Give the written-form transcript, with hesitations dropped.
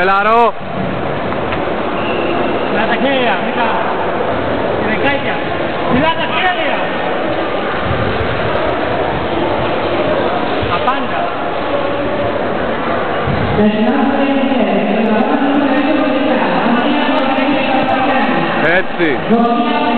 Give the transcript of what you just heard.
Χαλαρό. Με τα χέρια, μήκα. Και δεκάκια. Μιλά τα χέρια. Απάντα. Έτσι.